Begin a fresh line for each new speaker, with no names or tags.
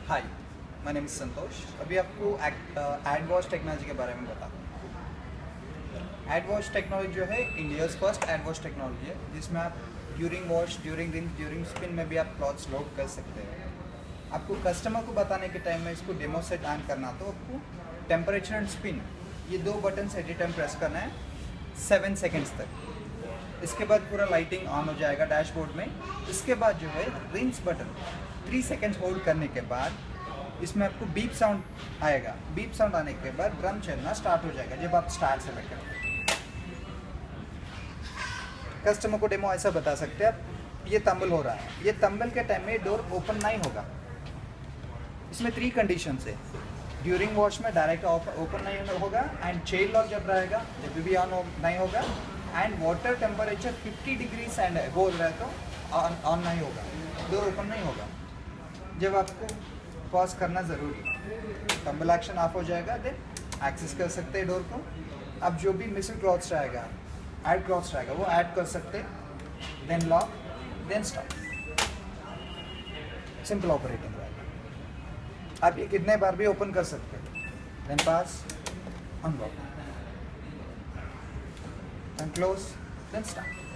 Hi, my name is Santosh. अभी आपको add wash technology के बारे में बताऊँ। एड वॉश टेक्नोलॉजी जो है India's first add wash technology है, जिसमें आप during wash, during rinse, during spin में भी आप क्लॉथ्स लोड कर सकते हैं। आपको कस्टमर को बताने के टाइम में इसको डेमो सेट ऑन करना, तो आपको टेम्परेचर एंड स्पिन ये दो button at a time press करना है 7 सेकेंड्स तक। इसके बाद पूरा लाइटिंग ऑन हो जाएगा डैशबोर्ड में। इसके बाद जो है रिंस बटन 3 सेकेंड्स होल्ड करने के बाद इसमें आपको बीप साउंड आएगा। बीप साउंड आने के बाद ड्रम चलना स्टार्ट हो जाएगा जब आप स्टार्ट सेलेक्ट करेंगे। कस्टमर को डेमो ऐसा बता सकते हैं आप, ये तंबल हो रहा है, ये तंबल के टाइम में डोर ओपन नहीं होगा। इसमें 3 कंडीशंस है। ड्यूरिंग वॉश में डायरेक्ट ओपन नहीं होगा, एंड चेन लॉक जब रहेगा जब भी ऑन नहीं होगा, and water temperature 50 degrees and बोल रहा है तो ऑन नहीं होगा, डोर ओपन नहीं होगा। जब आपको पॉज करना ज़रूरी है, टम्बल एक्शन ऑफ हो जाएगा, देन एक्सेस कर सकते हैं डोर को। अब जो भी मिसिंग क्लॉथ्स रहेगा, ऐड क्लॉथ्स रहेगा, वो ऐड कर सकते हैं, then lock, then stop. Simple operating रहेगा। आप ये कितने बार भी ओपन कर सकते हैं, then pass, unlock, then close, then stop.